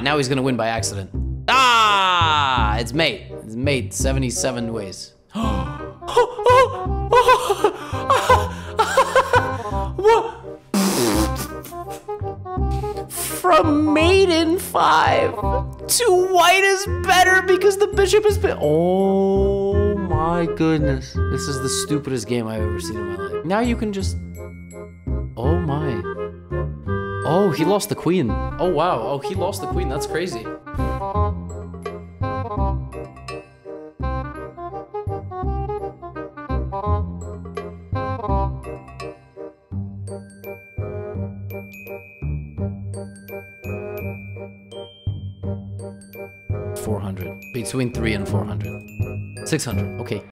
now he's gonna win by accident. Ah, it's mate. It's mate 77 ways. From mate in 5 to white is better because the bishop has been. Oh my goodness. This is the stupidest game I've ever seen in my life. Now you can just. Oh my. Oh, he lost the queen. Oh wow. Oh, he lost the queen. That's crazy. $400. Between 300 and 400. 600. Okay.